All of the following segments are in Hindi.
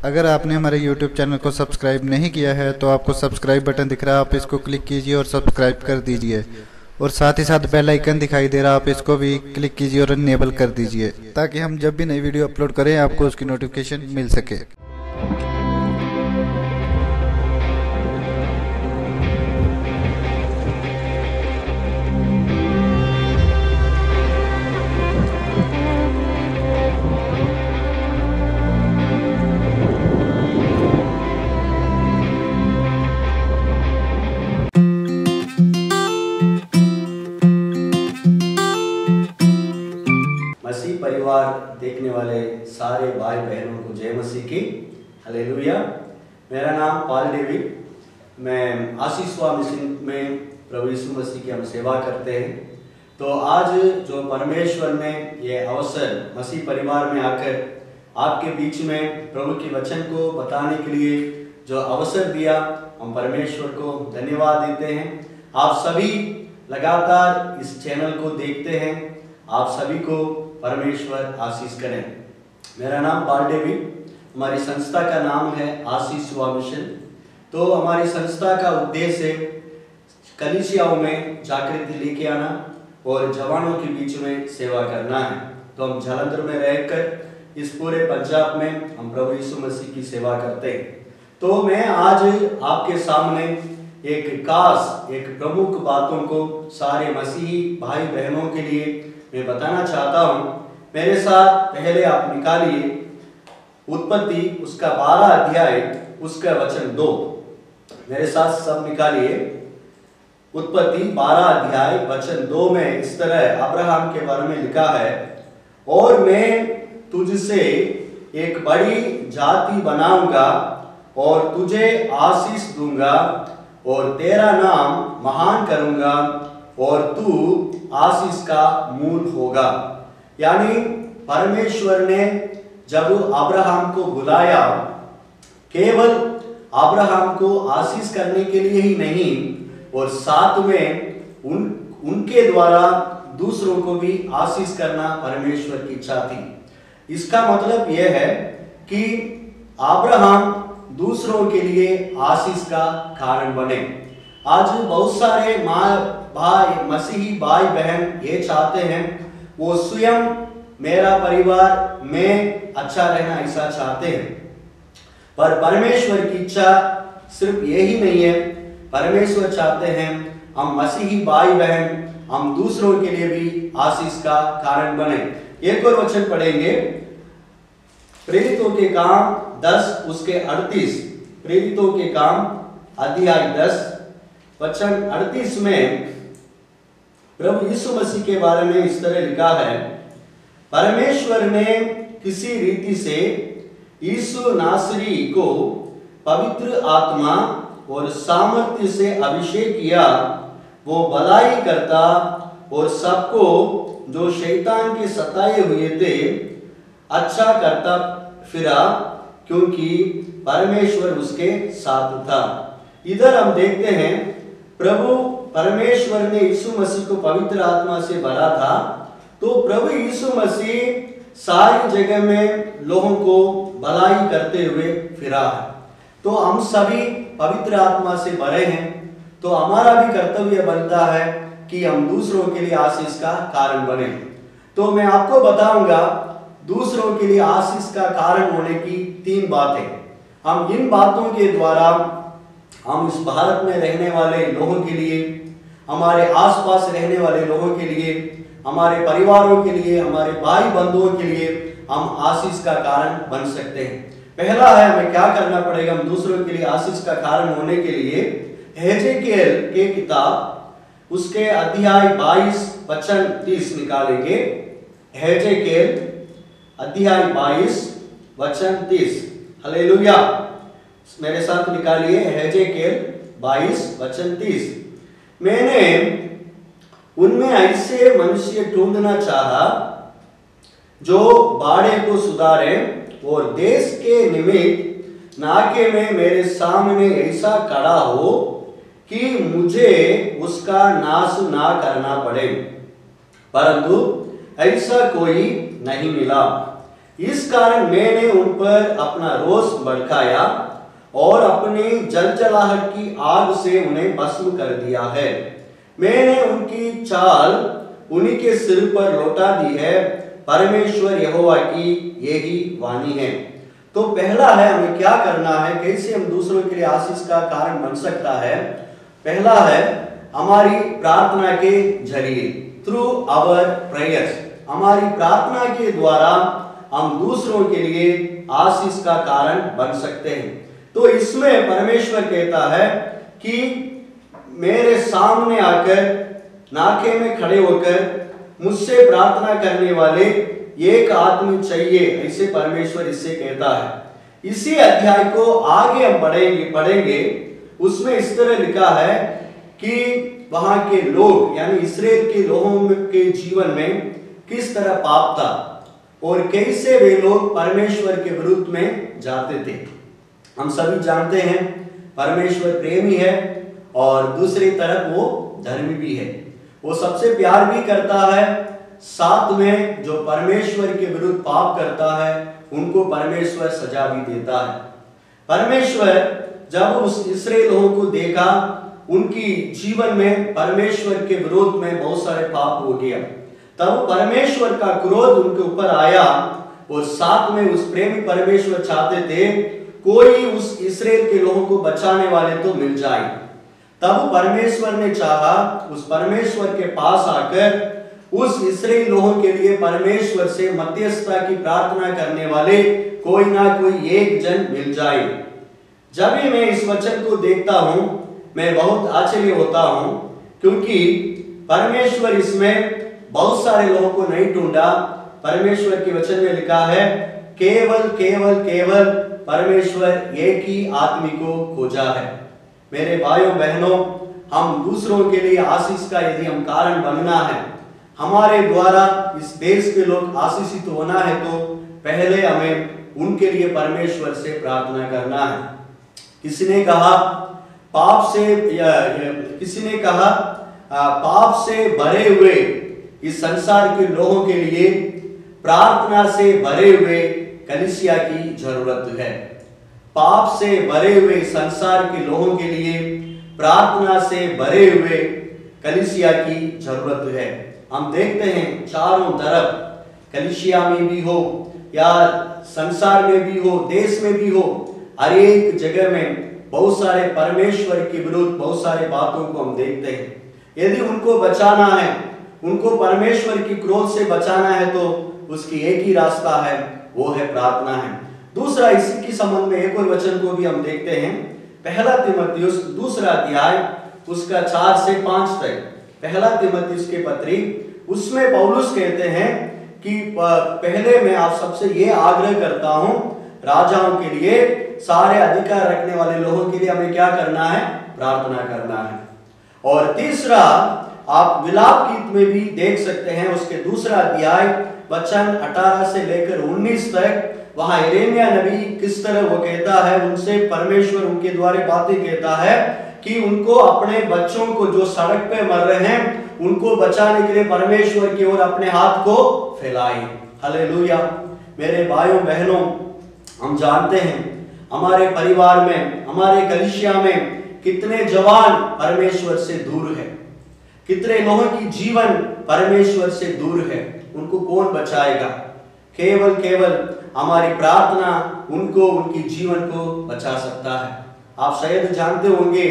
अगर आपने हमारे YouTube चैनल को सब्सक्राइब नहीं किया है तो आपको सब्सक्राइब बटन दिख रहा है, आप इसको क्लिक कीजिए और सब्सक्राइब कर दीजिए। और साथ ही साथ बेल आइकन दिखाई दे रहा है, आप इसको भी क्लिक कीजिए और इनेबल कर दीजिए ताकि हम जब भी नई वीडियो अपलोड करें आपको उसकी नोटिफिकेशन मिल सके। मसीह परिवार देखने वाले सारे भाई बहनों को जय मसीह की। हालेलुया। मेरा नाम पॉल डेविड, मैं आशीष मिशन में प्रभु यीशु मसीह की हम सेवा करते हैं। तो आज जो परमेश्वर ने ये अवसर मसीह परिवार में आकर आपके बीच में प्रभु के वचन को बताने के लिए जो अवसर दिया, हम परमेश्वर को धन्यवाद देते हैं। आप सभी लगातार इस चैनल को देखते हैं, आप सभी को परमेश्वर आशीष करें। मेरा नाम पॉल डेविड, हमारी संस्था का नाम है आशीष मिशन। तो हमारी संस्था का उद्देश्य कलीसियाओं में जागृति लेके आना और जवानों के बीच में सेवा करना है। तो हम जालंधर में रहकर इस पूरे पंजाब में हम प्रभु यीशु मसीह की सेवा करते हैं। तो मैं आज आपके सामने एक खास एक प्रमुख बातों को सारे मसीही भाई बहनों के लिए मैं बताना चाहता हूं। मेरे साथ पहले आप निकालिए उत्पत्ति उसका 12 अध्याय उसका वचन 2। मेरे साथ सब निकालिए उत्पत्ति 12 अध्याय वचन 2 में इस तरह अब्राहम के बारे में लिखा है, और मैं तुझसे एक बड़ी जाति बनाऊंगा और तुझे आशीष दूंगा और तेरा नाम महान करूंगा और तू आशीष का मूल होगा। यानी परमेश्वर ने जब अब्राहम को बुलाया, केवल अब्राहम को आशीष करने के लिए ही नहीं, और साथ में उनके द्वारा दूसरों को भी आशीष करना परमेश्वर की इच्छा थी। इसका मतलब यह है कि अब्राहम दूसरों के लिए आशीष का कारण बने। आज बहुत सारे भाई मसीही भाई बहन ये चाहते हैं, वो स्वयं मेरा परिवार में अच्छा रहना ऐसा चाहते हैं, पर परमेश्वर की इच्छा सिर्फ यही नहीं है। परमेश्वर चाहते हैं हम मसीही भाई बहन हम दूसरों के लिए भी आशीष का कारण बने। एक और वचन पढ़ेंगे, प्रेरितों के काम 10 उसके 38। प्रेरितों के काम अध्याय 10 वचन 38 में प्रभु यीशु मसीह के बारे में इस तरह लिखा है, परमेश्वर ने किसी रीति से यीशु नासरी को पवित्र आत्मा और सामर्थ्य से अभिषेक किया। वो भलाई करता और सबको जो शैतान के सताए हुए थे अच्छा करता फिरा, क्योंकि परमेश्वर उसके साथ था। इधर हम देखते हैं प्रभु परमेश्वर ने यीशु मसीह को पवित्र आत्मा से भरा था। तो प्रभु यीशु मसीह सारी जगह में लोगों को भलाई करते हुए फिरा है। तो हम सभी पवित्र आत्मा से भरे हैं, तो हमारा भी कर्तव्य बनता है कि हम दूसरों के लिए आशीष का कारण बने। तो मैं आपको बताऊंगा दूसरों के लिए आशीष का कारण होने की 3 बातें। हम इन बातों के द्वारा हम इस भारत में रहने वाले लोगों के लिए, हमारे आसपास रहने वाले लोगों के लिए, हमारे परिवारों के लिए, हमारे भाई बंधुओं के लिए हम आशीष का कारण बन सकते हैं। पहला है, हमें क्या करना पड़ेगा हम दूसरों के लिए आशीष का कारण होने के लिए। हेजेकिएल के किताब उसके अध्याय 22 वचन 30 निकालेंगे। हेजेकिएल अध्याय 22 वचन 30। हालेलुया। मेरे साथ निकालिए हेजेकिएल 22 वचन 30। मैंने उनमें ऐसे मनुष्य ढूंढना चाहा जो बाड़े को सुधारे और देश के निमित्त नाके में मेरे सामने ऐसा खड़ा हो कि मुझे उसका नाश ना करना पड़े, परंतु ऐसा कोई नहीं मिला। इस कारण मैंने उन पर अपना रोष भड़काया और अपनी जलजलाहट की आग से उन्हें भस्म कर दिया है। मैंने उनकी चाल उन्हीं के सिर पर लौटा दी है, परमेश्वर यहोवा की यही वाणी है। तो पहला है हमें क्या करना है, कैसे हम दूसरों के लिए आशीष का कारण बन सकता है। पहला है हमारी प्रार्थना के जरिए, थ्रू आवर प्रेयर्स, हमारी प्रार्थना के द्वारा हम दूसरों के लिए आशीष का कारण बन सकते हैं। तो इसमें परमेश्वर कहता है कि मेरे सामने आकर नाके में खड़े होकर मुझसे प्रार्थना करने वाले एक आदमी चाहिए, ऐसे परमेश्वर इससे कहता है। इसी अध्याय को आगे हम पढ़ेंगे, उसमें इस तरह लिखा है कि वहां के लोग यानी इस्राएल के लोगों के जीवन में किस तरह पाप था और कैसे वे लोग परमेश्वर के विरुद्ध में जाते थे। हम सभी जानते हैं परमेश्वर प्रेमी है और दूसरी तरफ वो धर्मी भी है। वो सबसे प्यार भी करता है, साथ में जो परमेश्वर के विरुद्ध पाप करता है उनको परमेश्वर सजा भी देता है। परमेश्वर जब उस इस्राएल लोगों को देखा, उनकी जीवन में परमेश्वर के विरोध में बहुत सारे पाप हो गया, तब परमेश्वर का क्रोध उनके ऊपर आया और साथ में उस प्रेमी परमेश्वर चाहते थे कोई उस इस्राएल के लोगों को बचाने वाले तो मिल जाए। तब परमेश्वर ने चाहा उस परमेश्वर के पास आकर उस इस्राएल लोगों के लिए परमेश्वर से मध्यस्थता की प्रार्थना करने वाले कोई ना कोई एक जन मिल जाए। जब भी मैं इस वचन को देखता हूं मैं बहुत आश्चर्य होता हूं, क्योंकि परमेश्वर इसमें बहुत सारे लोगों को नहीं ढूंढा। परमेश्वर के वचन में लिखा है केवल केवल केवल परमेश्वर एक ही आदमी को खोजा है। मेरे भाइयों बहनों, हम दूसरों के लिए आशीष का यदि हम कारण बनना है, हमारे द्वारा इस देश के लोग आशीषित होना है, तो पहले हमें उनके लिए परमेश्वर से प्रार्थना करना है। किसी ने कहा पाप से भरे हुए इस संसार के लोगों के लिए प्रार्थना से भरे हुए कलीसिया की जरूरत है। पाप से भरे हुए संसार के लोगों के लिए प्रार्थना से भरे हुए कलीसिया की जरूरत है। हम देखते हैं चारों तरफ कलीसिया में भी हो या संसार में भी हो, देश में भी हो, हर एक जगह में बहुत सारे परमेश्वर के विरुद्ध बहुत सारे बातों को हम देखते हैं। यदि उनको बचाना है, उनको परमेश्वर की क्रोध से बचाना है, तो उसकी एक ही रास्ता है, वो है प्रार्थना है। दूसरा, इसी के संबंध में एक और वचन को भी हम देखते हैं, पहला तीमुथियुस दूसरा अध्याय उसका 4 से 5 तक। पहला तीमुथियुस के पत्री, उसमें पौलुस कहते हैं कि पहले मैं आप सबसे ये आग्रह करता हूं, राजाओं के लिए, सारे अधिकार रखने वाले लोगों के लिए हमें क्या करना है, प्रार्थना करना है। और तीसरा, आप विलाप गीत में भी देख सकते हैं, उसके दूसरा अध्याय वचन 18 से लेकर 19 तक, वहां यिर्मयाह नबी किस तरह वो कहता है, उनसे परमेश्वर उनके द्वारा बातें कहता है कि उनको अपने बच्चों को जो सड़क पे मर रहे हैं उनको बचाने के लिए परमेश्वर की ओर अपने हाथ को फैलाए। हालेलुया। मेरे भाइयों बहनों, हम जानते हैं हमारे परिवार में, हमारे कलीसिया में कितने जवान परमेश्वर से दूर है, कितने लोगों की जीवन परमेश्वर से दूर है, उनको कौन बचाएगा? केवल केवल हमारी प्रार्थना उनको, उनकी जीवन को बचा सकता है। आप शायद जानते होंगे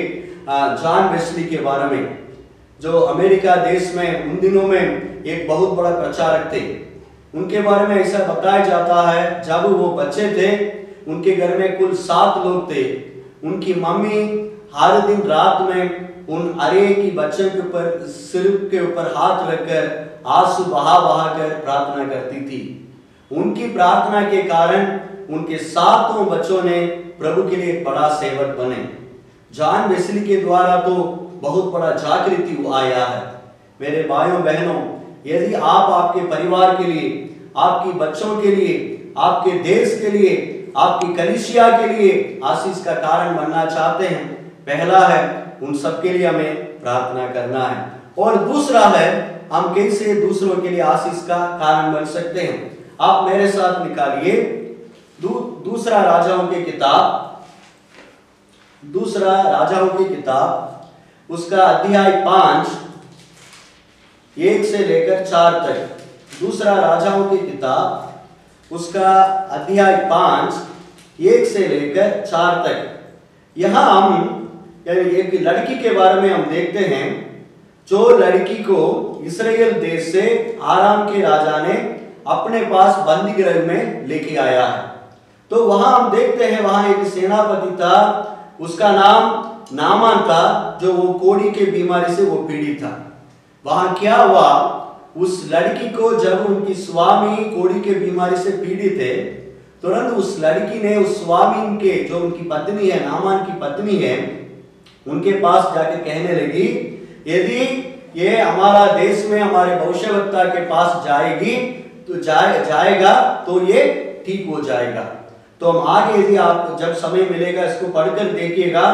जॉन वेस्ली के बारे में, जो अमेरिका देश में उन दिनों में एक बहुत बड़ा प्रचारक थे। उनके बारे में ऐसा बताया जाता है, जब वो बच्चे थे उनके घर में कुल 7 लोग थे। उनकी मम्मी हर दिन रात में उन अरे की बच्चों के ऊपर, सिर के ऊपर हाथ रखकर आंसू बहा बहा कर प्रार्थना करती थी। उनकी प्रार्थना के कारण उनके 7 बच्चों ने प्रभु के लिए एक बड़ा सेवक बने। जॉन वेस्ली के द्वारा तो बहुत बड़ा जागृति आया है। मेरे भाइयों बहनों, यदि आप आपके परिवार के लिए, आपकी बच्चों के लिए, आपके देश के लिए, आपकी कलीसिया के लिए आशीष का कारण बनना चाहते हैं, पहला है उन सब के लिए हमें प्रार्थना करना है। और दूसरा है हम कैसे दूसरों के लिए आशीष का कारण बन सकते हैं। आप मेरे साथ निकालिए दूसरा राजाओं की किताब उसका अध्याय 5 1 से लेकर 4 तक। दूसरा राजाओं की किताब उसका अध्याय 5 1 से लेकर 4 तक। यहां हम एक लड़की के बारे में हम देखते हैं, जो लड़की को इस्राएल देश से आराम के राजा ने अपने पास बंदी गृह में लेके आया है। तो वहां हम देखते हैं, वहां एक सेनापति था, उसका नाम नामान था, जो वो कोढ़ी के बीमारी से वो पीड़ित था। वहां क्या हुआ, उस लड़की को जब उनकी स्वामी कोढ़ी के बीमारी से पीड़ित है, तुरंत उस लड़की ने उस स्वामी के, जो उनकी पत्नी है, नामान की पत्नी है, उनके पास जाके कहने लगी, यदि ये हमारा देश में हमारे भविष्यवक्ता के पास जाएगी तो जाएगा तो ये ठीक हो जाएगा। तो हम आगे, यदि आप जब समय मिलेगा इसको पढ़कर देखिएगा।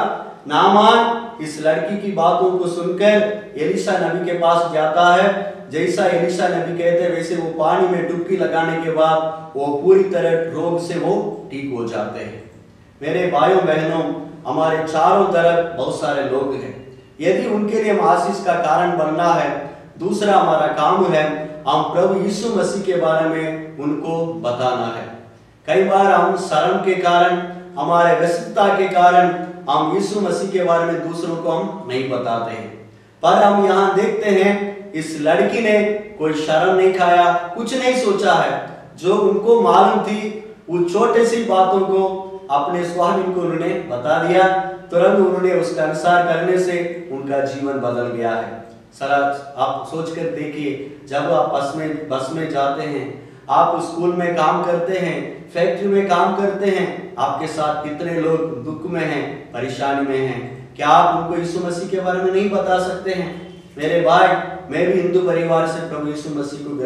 नामान इस लड़की की बातों को सुनकर एलीशा नबी के पास जाता है। जैसा एलीशा नबी कहते हैं वैसे वो पानी में डुबकी लगाने के बाद वो पूरी तरह रोग से वो ठीक हो जाते हैं। मेरे भाइयों बहनों, हमारे चारों तरफ बहुत सारे लोग हैं, यदि उनके लिए हम आशीष का कारण बनना है, दूसरा हमारा काम है हम प्रभु यीशु मसीह के बारे में उनको बताना है। कई बार हम शर्म के कारण, हमारे व्यस्तता के कारण हम यीशु मसीह के बारे में दूसरों को हम नहीं बताते हैं। पर हम यहाँ देखते हैं, इस लड़की ने कोई शर्म नहीं खाया, कुछ नहीं सोचा है। जो उनको मालूम थी उन छोटे सी बातों को अपने स्वामी को उन्होंने बता दिया, तुरंत उन्होंने उसका अनुसार करने से उनका जीवन बदल गया है। सर आप सोच कर देखिए, जब आप बस में जाते हैं, आप स्कूल में काम करते हैं, फैक्ट्री में काम करते हैं, आपके साथ कितने लोग दुख में हैं, परेशानी में हैं। क्या आप उनको यीशु मसीह के बारे में नहीं बता सकते हैं? मेरे भाई, मैं भी हिंदू परिवार से प्रभु यीशु मसीह को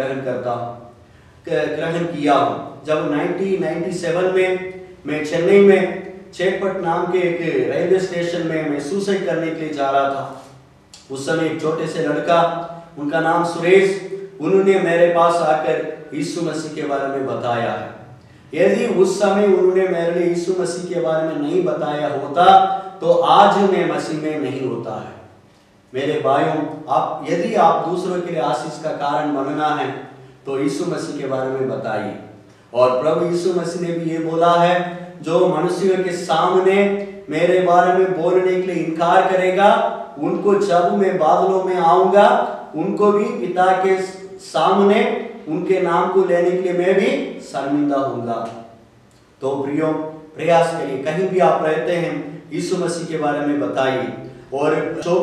ग्रहण किया हूँ। जब 1997 में मैं चेन्नई में चेकपट नाम के एक रेलवे स्टेशन में मैं सुसाइड करने के लिए जा रहा था। उस समय एक छोटे से लड़का, उनका नाम सुरेश, उन्होंने मेरे पास आकर यीशु मसीह के बारे में बताया है। यदि उस समय उन्होंने मेरे लिए यीशु मसीह के बारे में नहीं बताया होता तो आज मैं मसीह में नहीं होता है। मेरे भाइयों, यदि आप दूसरों के लिए आशीष का कारण बनना है तो यीशु मसीह के बारे में बताइए। और प्रभु यीशु मसीह ने भी ये बोला है, जो मनुष्यों के सामने मेरे बारे में बोलने के लिए इनकार करेगा, उनको जब मैं बादलों में आऊंगा, उनको भी पिता के सामने उनके नाम को लेने के लिए मैं भी शर्मिंदा होऊंगा। तो प्रियो, प्रयास करिए, कहीं भी आप रहते हैं, यीशु मसीह के बारे में बताइए। और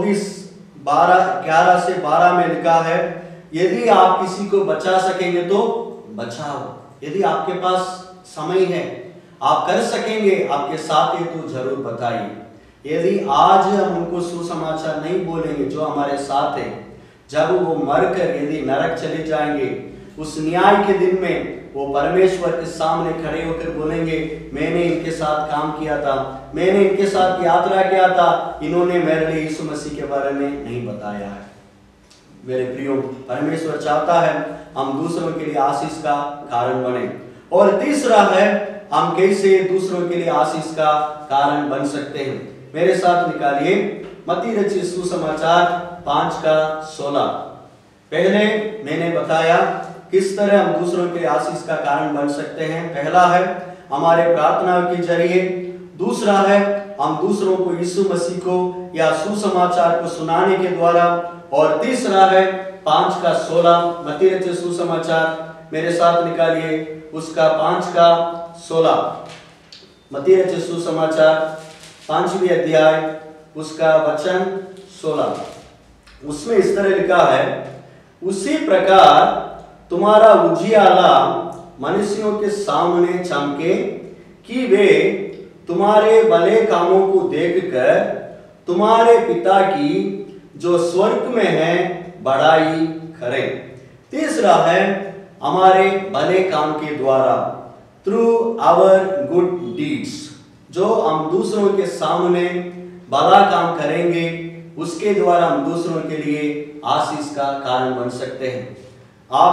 11 से 12 में लिखा है, यदि आप किसी को बचा सकेंगे तो बचाओ। यदि आपके पास समय है, आप कर सकेंगे, आपके साथ है तो जरूर बताइए। यदि आज हम उनको सुसमाचार नहीं बोलेंगे जो हमारे साथ है, जब वो मरकर यदि नरक चले जाएंगे, उस न्याय के दिन में वो परमेश्वर के सामने खड़े होकर बोलेंगे, मैंने इनके साथ काम किया था, मैंने इनके साथ यात्रा किया था, इन्होंने मेरे लिए यीशु मसीह के बारे में नहीं बताया है। मेरे प्रियो, परमेश्वर चाहता है हम दूसरों के लिए आशीष का कारण बने। और तीसरा है, हम कैसे दूसरों के लिए आशीष का कारण बन सकते हैं। मेरे साथ निकालिए मत्ती रचित सुसमाचार 5:16। पहले मैंने बताया किस तरह हम दूसरों के लिए आशीष का कारण बन सकते हैं। पहला है हमारे प्रार्थना के जरिए, दूसरा है हम दूसरों को यीशु मसीह को या सुसमाचार को सुनाने के द्वारा, और तीसरा है 5:16 मत्ती रचित सुसमाचार। मेरे साथ निकालिए उसका 5:16। मत्ती रचित सुसमाचार 5वीं अध्याय उसका वचन 16। उसमें इस तरह लिखा है, उसी प्रकार तुम्हारा उजियाला मनुष्यों के सामने चमके कि वे तुम्हारे भले कामों को देखकर तुम्हारे पिता की जो स्वर्ग में है बड़ाई करें। तीसरा है हमारे भले काम के द्वारा, थ्रू आवर गुड डीड्स, जो हम दूसरों के सामने भला काम करेंगे उसके द्वारा हम दूसरों के लिए आशीष का कारण बन सकते हैं। आप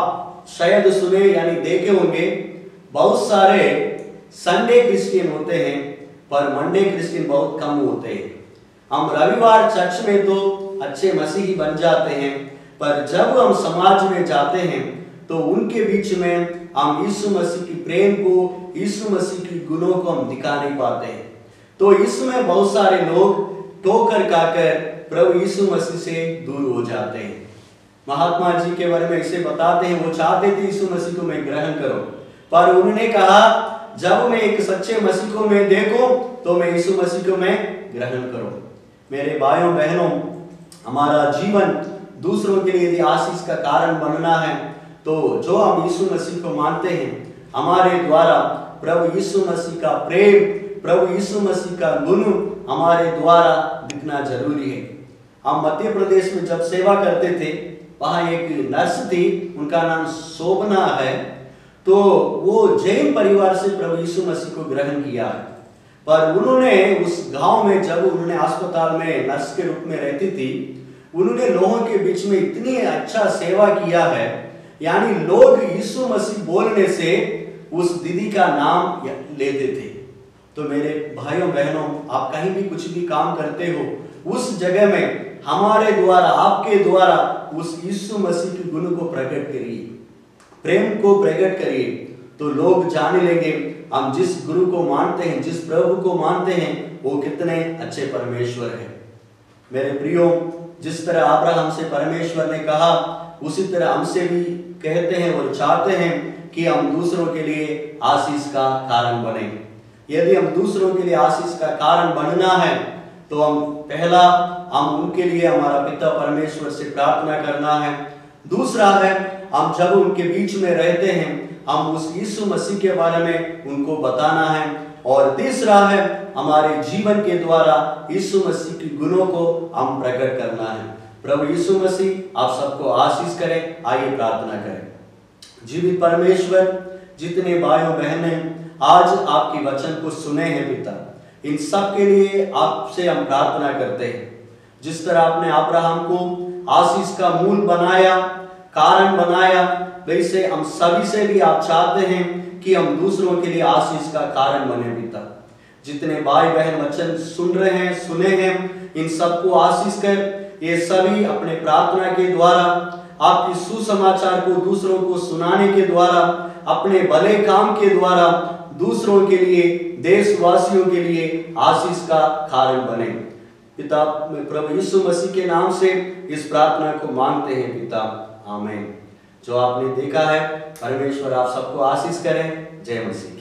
शायद सुने यानी देखे होंगे, बहुत सारे संडे क्रिश्चियन होते हैं पर मंडे क्रिश्चियन बहुत कम होते हैं। हम रविवार चर्च में तो अच्छे मसीही बन जाते हैं, पर जब हम समाज में जाते हैं तो उनके बीच में हम यीशु मसीह की प्रेम को, यीशु मसीह की गुणों को हम दिखा नहीं पाते हैं। तो इसमें बहुत सारे लोग ठोकर खाकर प्रभु यीशु मसीह से दूर हो जाते हैं। महात्मा जी के बारे में इसे बताते हैं, वो चाहते थे यीशु मसीह को मैं ग्रहण करूं, पर उन्होंने कहा जब मैं एक सच्चे मसीह को मैं देखूं तो मैं यीशु मसीह को मैं ग्रहण करूं। मेरे भाइयों बहनों, हमारा जीवन दूसरों के लिए यदि आशीष का कारण बनना है तो जो हम यीशु मसीह को मानते हैं, हमारे द्वारा प्रभु यीशु मसीह का प्रेम, प्रभु यीशु मसीह का गुण हमारे द्वारा दिखना जरूरी है। हम मध्य प्रदेश में जब सेवा करते थे, वहां एक नर्स थी, उनका नाम शोभना है। तो वो जैन परिवार से प्रभु यीशु मसीह को ग्रहण किया है, पर उन्होंने उस गांव में जब उन्होंने अस्पताल में नर्स के रूप में रहती थी, उन्होंने लोगों के बीच में इतनी अच्छा सेवा किया है, यानी लोग यीशु मसीह बोलने से उस दीदी का नाम लेते थे। तो मेरे भाइयों बहनों, आप कहीं भी कुछ भी काम करते हो, उस जगह में हमारे द्वारा, आपके द्वारा उस यीशु मसीह के गुण को प्रकट करिए, प्रेम को प्रकट करिए, तो लोग जाने लेंगे हम जिस गुरु को मानते हैं, जिस प्रभु को मानते हैं, वो कितने अच्छे परमेश्वर हैं। मेरे प्रियो, जिस तरह अब्राहम से परमेश्वर ने कहा, उसी तरह हमसे भी कहते हैं और चाहते हैं कि हम दूसरों के लिए आशीष का कारण बने। यदि हम दूसरों के लिए आशीष का कारण बनना है तो हम उनके लिए हमारा पिता परमेश्वर से प्रार्थना करना है। दूसरा है, हम जब उनके बीच में रहते हैं, हम उस यीशु मसीह के बारे में उनको बताना है। और तीसरा है, हमारे जीवन के द्वारा यीशु मसीह की गुणों को हम प्रकट करना है। प्रभु यीशु मसीह आप सबको आशीष करें। आइए प्रार्थना करें। जीवित परमेश्वर, जितने भाइयों बहनें आज आपकी वचन को सुने हैं पिता, इन सब के लिए आपसे हम प्रार्थना करते हैं। जिस तरह आपने अब्राहम को आशीष का मूल बनाया, कारण बनाया, वैसे हम सभी से भी आप चाहते हैं कि हम दूसरों के लिए आशीष का कारण बने पिता। जितने भाई बहन वचन सुन रहे हैं, सुने हैं, इन सबको आशीष कर, ये सभी अपने प्रार्थना के द्वारा, आपकी सुसमाचार को दूसरों को सुनाने के द्वारा, अपने भले काम के द्वारा दूसरों के लिए, देशवासियों के लिए आशीष का कारण बने पिता। प्रभु यीशु मसीह के नाम से इस प्रार्थना को मांगते हैं पिता, आमीन। जो आपने देखा है, परमेश्वर आप सबको आशीष करें। जय मसीह।